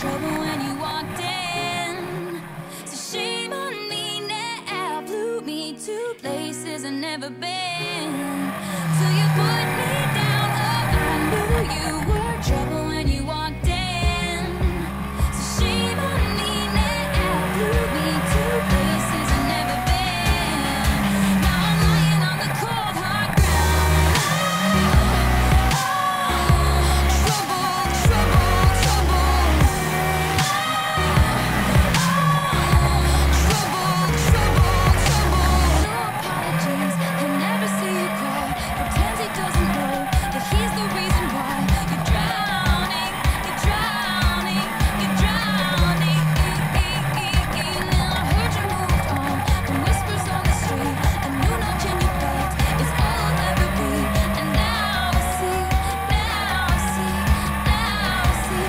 trouble when you walked in. So shame on me now, blew me to places I've never been. So you put me down, oh, I knew you were trouble when you walked in. So shame on me now, blew me to places I've never been. Now I'm lying on the cold hard ground. Trouble, trouble, trouble. Trouble, trouble, trouble. No apologies, he'll never see you cry. Pretends he doesn't know that he's the reason why you're drowning, you're drowning, you're drowning. Now I heard you moved on from whispers on the street. A new notch in your belt is all I'll ever be. And now I see, now I see, now I see.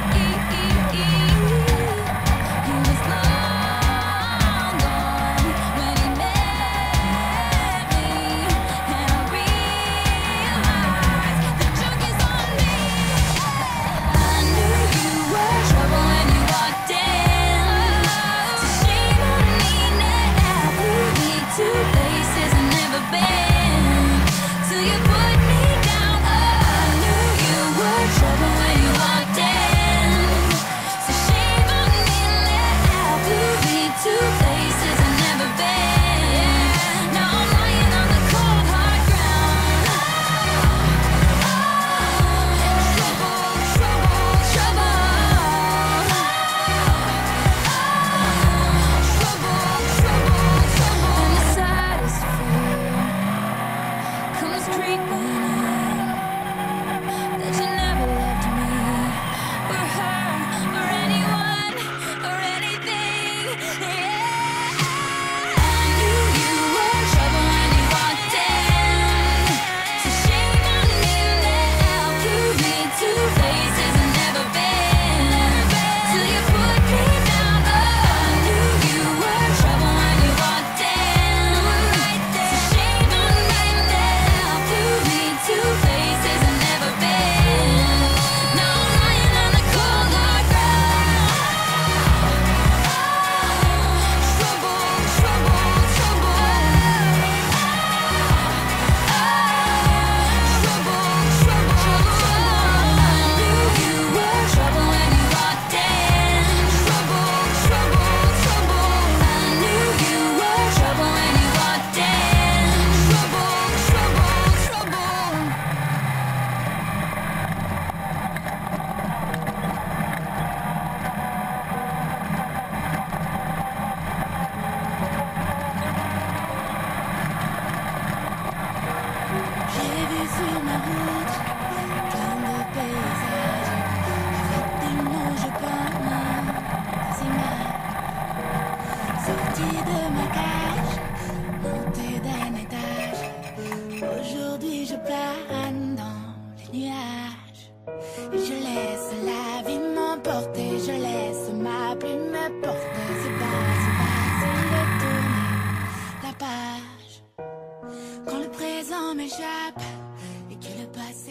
He was long gone when he met me, and I realized the joke is on me. I knew you were trouble when you walked in. So shame on me now, blew me to places I've never been. Till you put me down, oh, I knew you were trouble when you walked in. So shame on me now, blew me to places I've never been. Now I'm lying on the cold hard ground. Trouble, trouble, trouble. Trouble, trouble, trouble. And the saddest fear comes creeping in, that you never loved me, or her, or anyone, or anything. Yeah. I knew you were trouble when you walked in. So shame on me now, blew me to places I've never been. Till you put me down, oh, I knew you were trouble when you walked in. So shame on me now, blew me to places I've never been. Now I'm lying on the cold hard ground. Trouble, trouble, trouble. Trouble, trouble, trouble. I knew you were trouble when you walked in. Trouble, trouble, trouble. I knew you were trouble when you walked in. Trouble, trouble, trouble. J'ai vu sur ma route plein de paysages, avec des mots je comme des images. Sorti de ma cage, monté d'un étage. Aujourd'hui je plane dans les nuages. Et je laisse la vie m'emporter, je laisse ma plume me porter. C'est pas de tourner la page. Quand le présent m'échappe et que le passé